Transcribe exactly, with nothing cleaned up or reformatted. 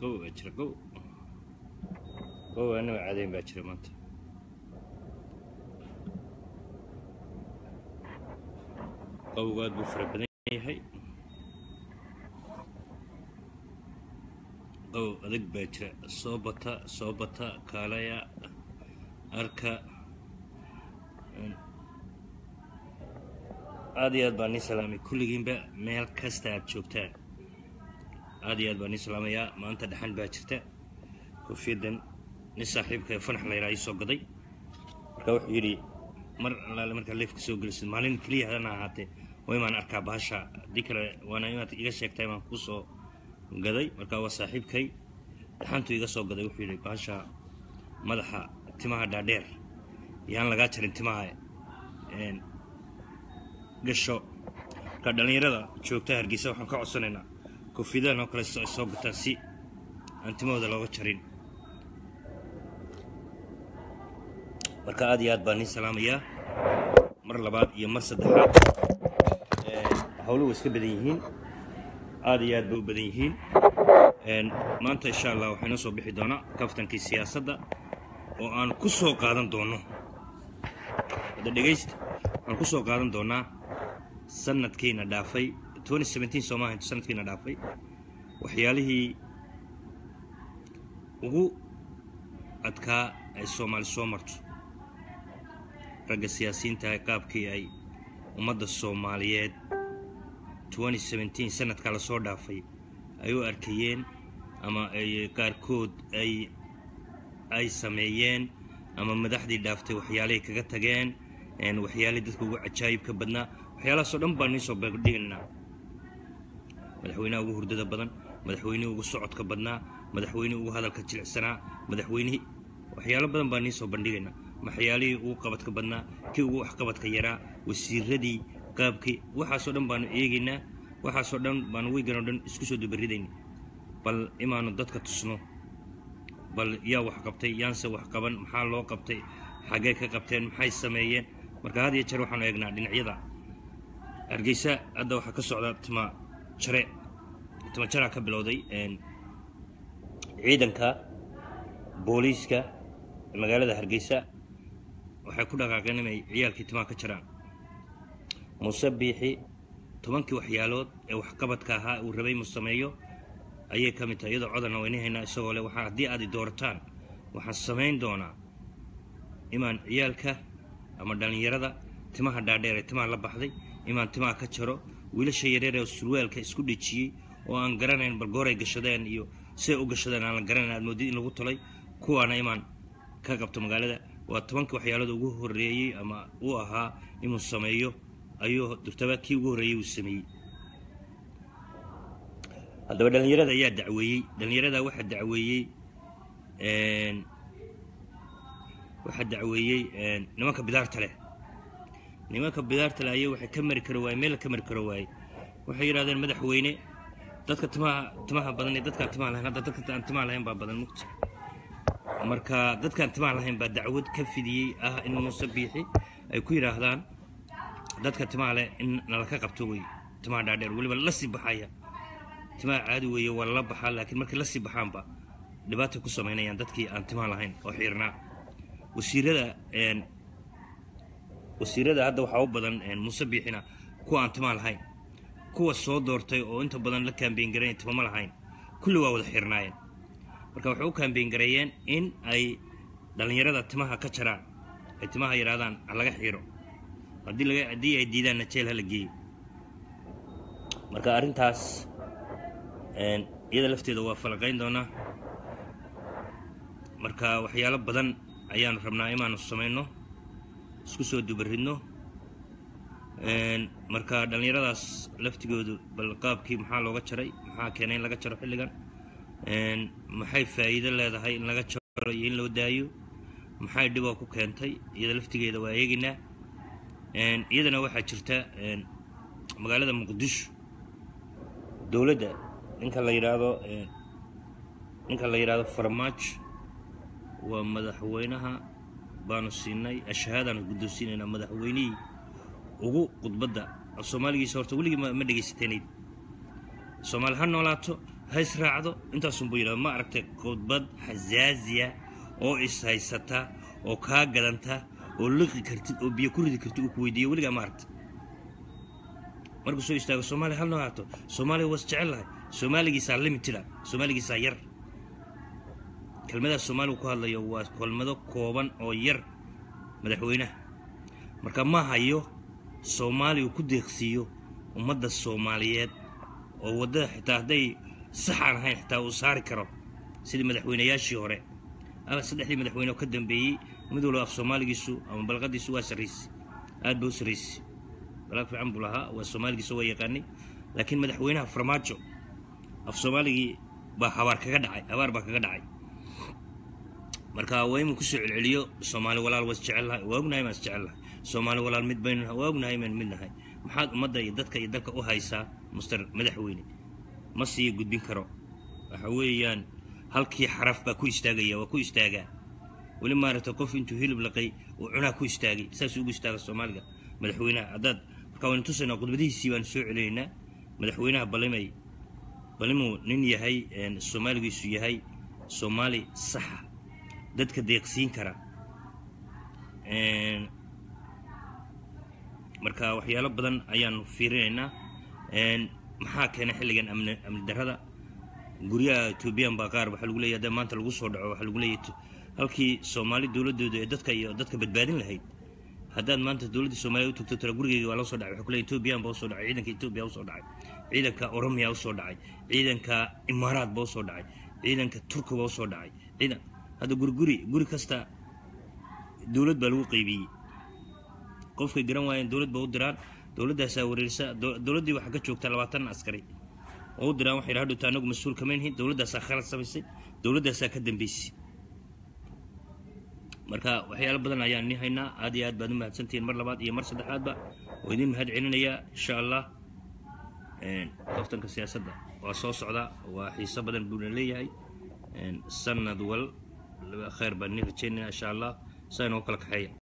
قو أجر قو قو أنا وعدين بأجر مانت قو قاد بفر بدني هاي قو أدق بأجر صوبتا صوبتا كالايا أركا عادي أدباني سلامي كل جيم بقى ميل كاستات شوفتان عادي أدباني سلامي يا ما أنت دحين باجرته كوفيدن نصاحبك فرح لا يراي سو قدي روح يري مر لا مركا ليف كسو جلس مالين كلي أنا هاتي ويما أركا باشا ذكر وأنا يوم تيجي شيك تايم كوسو قدي مركا وصاحبك دحين تيجي سو قدي وحيري باشا مدحا تماها دادير يان لقاتر انتماها إن قشو كدلنيرada joogta Hargeysa waxaan ka codsanaynaa koofidan oo kale soo gataan si antimooda looga jarin marka aad iyo aad baan salaamaya mar labaad iyo mar saddexaad ee hawluhu iska badan yihiin aad iyo aad bay u badan yihiin een maanta insha Allah waxaan soo bixi doonaa kaftankii siyaasadda oo aan ku soo qaadan doono dhageysta aan ku soo qaadan doonaa sanadkiina dhaafay twenty seventeen Soomaaliya sanadkiina dhaafay waxyaalihii ugu adkaa ay Soomaali soo marto ragga siyaasiyiinta ay qaabkii ay ummadda Soomaaliyeed twenty seventeen sanadka la soo dhaafay ay u arkayeen ama ay qaarkood ay ay sameeyeen ama madaxdii dhaaftay waxyaalihii kaga tageen een waxyaalihii dadku ugu cajaayibka badnaa waxyaalaha soo dhan baan soo bandhignaa madaxweynaha ugu hurdada badan madaxweynaha ugu socodka badnaa madaxweynaha ugu hadalka jilicsanaa madaxweynaha waxyaalo badan baan soo bandhignaa maxyaalihii ugu qabadka badnaa kii ugu wax qabadka yaraa wasiiradii qaabkii waxa soo dhan baan eegaynaa waxa soo dhan baan weegan oo dhan isku soo dubaridayn bal imaanu dadka tusno bal yaa wax qabtay yaanse wax qaban maxaa loo qabtay xagee ka qabteen maxay sameeyeen marka had iyo jeer waxaan eegnaa dhinacyada Hargeysa hadda waxa ka socda tima jare tima jara ka bilowday een ciidanka booliiska magaalada Hargeysa waxay ku dhaqaaqeen inay ciyaalkii tima ka jiraan musabbixi tobankii waxyaalood ee wax qabadka ahaa uu rabay mu sameeyo ayay ka mid tahay iyadoo codan weynahayna isagoo leh waxa hadii aad doortaan waxaan sameyn doonaa imaan ciyaalka ama dhalinyarada timaha dhaadheer ee timaha la baxday imaan timaha ka jaro wiilasha yaryar ee surwaalka isku dhijiyay oo aan garanayn bal gooray gashadeen iyo si u gashadeen aan garanayn aad moodid in lagu talay kuwaana imaan ka qabto magaalada waa tobankii waxyaalood ugu horeeyay ama uu ahaa inuu sameeyo ayuu durtabakii ugu horeeyay uu sameeyay hadaba dhalinyarada ayaa dacweeyay dhalinyarada waxa dacweeyay een waxa dacweeyay een nimanka bidaarta leh nimanka bidaarta leh waxay ka mari karo waay meel ka mari karo waay waxay yiraahdeen madaxweyne dadka timaha timaha badan ee dadka timaha lahayn dadka aan timaha lahayn baa badan mugti marka dadka aan timaha lahayn baa dacwad ka fidiyay ah in musabbixi ay ku yiraahdaan dadka timaha leh in la ka qabto way timaha dhaadheer waliba la sii baxaya timaha caadi weeye wala la baxaa laakiin markii la sii baxaanba dhibaato ku sameynayaan dadkii aan timaha lahayn oo xiirnaa wasiirada een wasiirada hadda waxa u badan een musabbixina kuwa aan timaha lahayn kuwa soo doortay oo inta badan la campaign gareeyay timaha lahayn kulli waa wada xirnaayeen marka waxa uu campaign gareeyeen in ay dhalinyarada timaha ka jaraan ay timaha yiraahdaan laga xiro hadii laga hadii ay diidaan jeel hala geeyo marka arintaas een iyada lafteeda waa falaqayn doona marka waxyaalo badan ayaan rabnaa inaanu sameeyno isku soo dubaridno een marka dhalinyaradaas laftigoodu bal qaabkii maxaa looga jaray maxaa keenay in laga jaro xilligan een maxay faa'iido leedahay in laga jaro iyo in loo daayo maxay dhib ku keentay iyada laftigeeda waa eeginaa een iyadana waxa jirta een magaalada Muqdisho dawladda ninka la yiraahdo een ninka la yiraahdo farmaajo waa madaxweynaha baanu siinay ashhaadana guddoonsiinayna madaxweynihii ugu qudbada Soomaaliga horta waliga ma dhageysateenay Soomaali ha noolaato هايس راعدو انت سنبويرا ما عرفت قدبد حزازية او إسهايستا او كاقدانتا او لغي كرتid او بيكوردي كرتid او كويدية ولغا ما عرفت مركو سو إستاغو سومالي هل نوعاتو سومالي واس جعلها سومالي جيسا ليمتلا سومالي جيسا ير كلمة السومالي وكو هلا يواس كلمة كوبان او ير مدحوينه مركا ما هايو سومالي وكو ديقسيو ومدى السوماليات oo wada xitaa haday saxan ahayn xitaa uu saari karo sidii madaxweynayaashii hore ama saddexdii madaxweyne oo ka dambeeyay mid walba af Soomaaligiisu ama balqadiisu waa sariis aad buu sariis balaq fiican buu lahaa waa Soomaaligiisu waa yaqaanay laakiin madaxweynaha farmaajo af Soomaaligi baa habar kaga dhacay habar baa kaga dhacay marka way mu ku soo celceliyo Soomaali walaal was jecelahay waa ognahay ma jecelahay Soomaali walaal mid bayn waa ognahay ma midnahay maxaad umada iyo dadka iyo dalka u haysaa مستر مدحويني ما سي قدبين كرو وحويان هالكي حرف با كو استاغيا وكو استاغا ولما رتقف انتو هيل بلقي وعنا كو استاغي ساسو استاغ الصومالغا مدحوينها عداد كون توسنا قدبديسي بان سو علينا مدحوينها بلمي بلمو نين يحي ان الصومالغيسو يحي صومالي صح ددك ديقسين كرا ان marka waxyaalo badan ayaan fiirinayna een maxaa keenay xilligan amni amni darada guriyaha Itoobiyan baa qaar waxa lagu leeyahay maanta lagu soo dhaco waxa lagu leeyahay halkii Soomaali dawladooda ee dadka iyo dadka badbaadin lahayd haddaan maanta dawladda Soomaaliya u tagto tira gurigeyga waa la soo dhacay waxa ku leeyahay Itoobiyan baa soo dhacay ciidanka Itoobiya soo dhacay ciidanka Oromiya soo dhacay ciidanka Imaaraad baa soo dhacay ciidanka Turkiga baa soo dhacay ciidan hada guriguri guri kasta dawlad baa lagu qaybiyay qofka garan waayeen dawlad baa u diraan dawladdaas wareerisa dawladdii waxa ka joogta labaatan askari oo diraan waxay raadho taanagu mas'uul ka meenhin dawladdaas khalad samaysay dawladdaas ka dambeysay marka waxyaalo badan ayaan ni haynaa aad iyo aad baad u mahadsantiin mar labaad iyo mar saddexaad ba oo idin mahad celinaya insha Allah een qoftanka siyaasadda waa soo socda waa xiiso badan buu leeyahay een sanad wal khayr baan ni rajaynaa insha Allah sayno kala kaxeeya